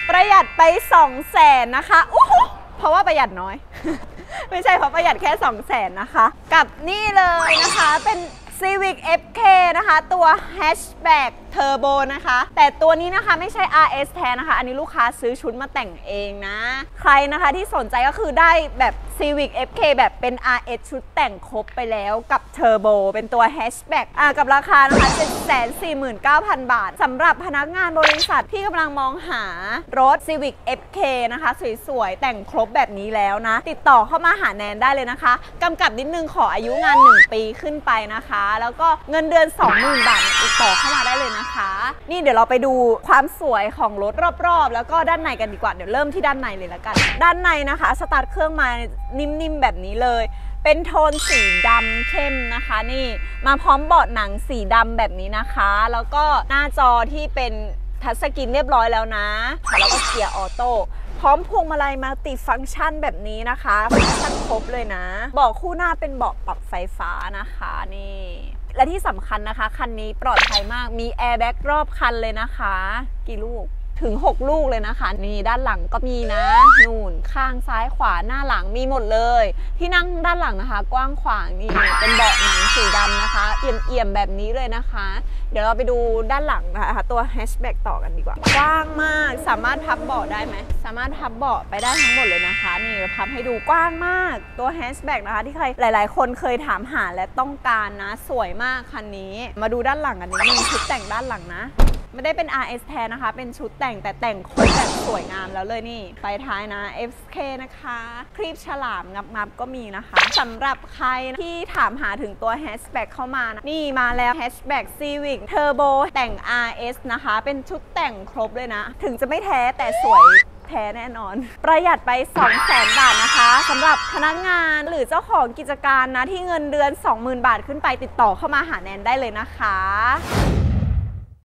ประหยัดไป 200,000 นะคะเพราะว่าประหยัดน้อย ไม่ใช่เพราะประหยัดแค่ 200,000 นะคะ กับนี่เลยนะคะเป็น Civic FK นะคะตัว Hatchback Turbo นะคะแต่ตัวนี้นะคะไม่ใช่ RS แท้นะคะอันนี้ลูกค้าซื้อชุดมาแต่งเองนะใครนะคะที่สนใจก็คือได้แบบ Civic FK แบบเป็น RS ชุดแต่งครบไปแล้วกับ Turbo เป็นตัว Hatchback กับราคานะคะ 749,000 บาทสำหรับพนักงานบริษัทที่กำลังมองหารถ Civic FK นะคะสวยๆแต่งครบแบบนี้แล้วนะติดต่อเข้ามาหาแนนได้เลยนะคะกำกับนิดนึงขออายุงาน1 ปีขึ้นไปนะคะแล้วก็เงินเดือน 20,000 บาทติดต่อเข้ามาได้เลยนะคะนี่เดี๋ยวเราไปดูความสวยของรถรอบๆแล้วก็ด้านในกันดีกว่าเดี๋ยวเริ่มที่ด้านในเลยละกันด้านในนะคะสตาร์ทเครื่องมานิ่มๆแบบนี้เลยเป็นโทนสีดำเข้มนะคะนี่มาพร้อมเบาะหนังสีดำแบบนี้นะคะแล้วก็หน้าจอที่เป็นทัชสกรีนเรียบร้อยแล้วนะแล้วก็เกียร์ออโต้พร้อมพวงมาลัยมัลติฟังก์ชันแบบนี้นะคะฟังก์ชันครบเลยนะเบาะคู่หน้าเป็นเบาะปรับไฟฟ้านะคะนี่และที่สำคัญนะคะคันนี้ปลอดภัยมากมีแอร์แบ็กรอบคันเลยนะคะกี่ลูกถึง6 ลูกเลยนะคะนี่ด้านหลังก็มีนะนู่นข้างซ้ายขวาหน้าหลังมีหมดเลยที่นั่งด้านหลังนะคะกว้างขวางนี่เป็นเบาะหนังสีดำนะคะเอี่ยมๆแบบนี้เลยนะคะเดี๋ยวเราไปดูด้านหลังนะคะตัวแฮชแบ็กต่อกันดีกว่ากว้างมากสามารถพับเบาะได้ไหมสามารถพับเบาะไปได้ทั้งหมดเลยนะคะนี่พับให้ดูกว้างมากตัวแฮชแบ็กนะคะที่ใครหลายๆคนเคยถามหาและต้องการนะสวยมากคันนี้มาดูด้านหลังกันนิดนึงชุดแต่งด้านหลังนะไม่ได้เป็น RS แท้นะคะเป็นชุดแต่งแต่แต่งครบแบบสวยงามแล้วเลยนี่ไฟท้ายนะ FK นะคะครีบฉลามงับก็มีนะคะสำหรับใครที่ถามหาถึงตัว Hatchback เข้ามานะนี่มาแล้ว Hatchback Civic Turbo แต่ง RS นะคะเป็นชุดแต่งครบเลยนะถึงจะไม่แท้แต่สวยแท้แน่นอนประหยัดไป 200,000 บาทนะคะสำหรับพนักงานหรือเจ้าของกิจการนะที่เงินเดือน 20,000 บาทขึ้นไปติดต่อเข้ามาหาแนนได้เลยนะคะ